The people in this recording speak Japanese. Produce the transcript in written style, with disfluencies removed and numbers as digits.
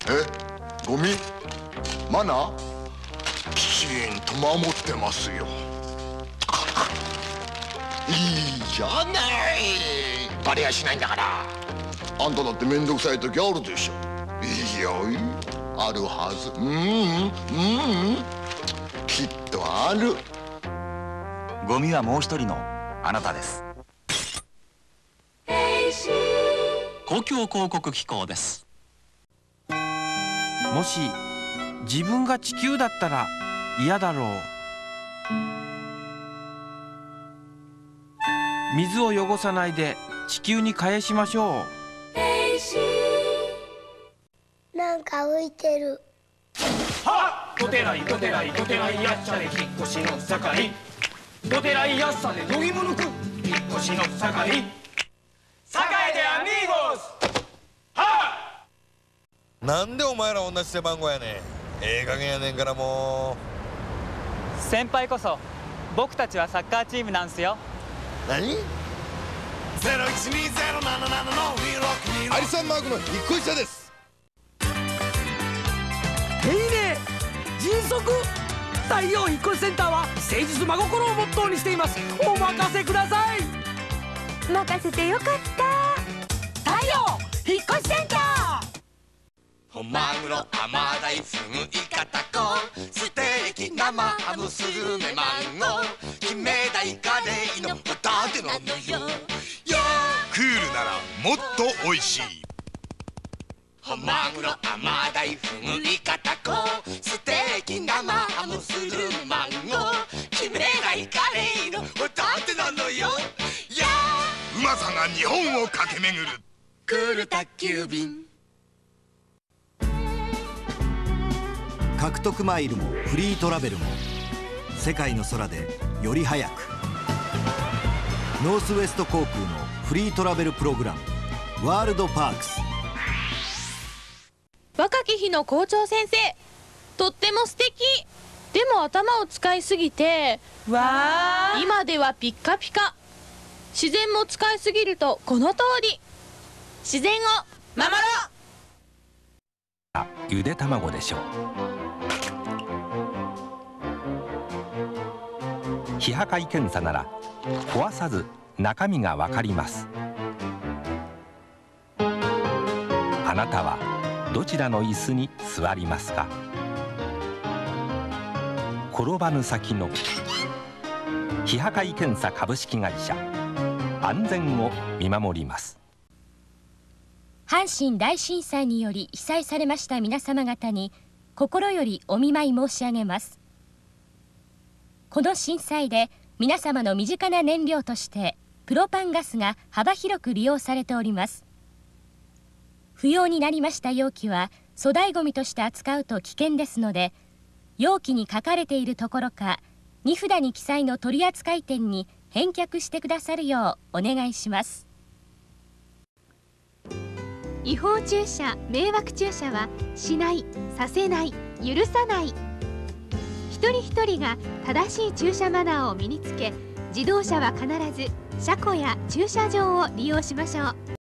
ゴミマナーきちんと守ってますよ。いいじゃない、バレやしないんだから。あんただって面倒くさい時あるでしょ。いいよ、あるはず。きっとある。 ゴミはもう一人のあなたです。 公共広告機構です。 もし自分が地球だったら嫌だろう。水を汚さないで地球に返しましょう。なんか浮いてる。 はっ、どてらいどてらいどてらいやっちゃで引っ越しの盛り、どてらいやっさでどぎも抜く引っ越しの盛り、栄でアミーゴス。はっ、なんでお前ら同じ背番号やねん。ええ加減やねんからもう。先輩こそ僕たちはサッカーチームなんすよ。 何？アリサンマークの引っ越し者です。 丁寧、迅速、太陽引っ越しセンターは誠実真心をモットーにしています。お任せください。 任せてよかった。 太陽引っ越しセンター。 本マグロ、甘鯛、ふぐ、イカタコ、ステーキ、生ハム、スルメ、マンゴー、金目鯛、カレイのホタテなのよ。 クールならもっとおいしい。 本マグロ、甘鯛、ふぐ、イカタコ、ステーキ、生ハム、スルメ、マンゴー、金目鯛、カレイのホタテなのよ。 うまさが日本を駆け巡るクール宅急便。 獲得マイルもフリートラベルも世界の空でより速く。ノースウェスト航空のフリートラベルプログラムワールドパークス。 若き日の校長先生、とっても素敵。でも頭を使いすぎて今ではピッカピカ。自然も使いすぎるとこの通り。自然を守ろう。ゆで卵でしょう。非破壊検査なら壊さず中身がわかります。あなたはどちらの椅子に座りますか？転ばぬ先の非破壊検査株式会社、安全を見守ります。 阪神大震災により被災されました皆様方に心よりお見舞い申し上げます。この震災で皆様の身近な燃料としてプロパンガスが幅広く利用されております。不要になりました容器は粗大ごみとして扱うと危険ですので、容器に書かれているところか荷札に記載の取扱店に返却してくださるようお願いします。 違法駐車、迷惑駐車はしない、させない、許さない。一人一人が正しい駐車マナーを身につけ、自動車は必ず車庫や駐車場を利用しましょう。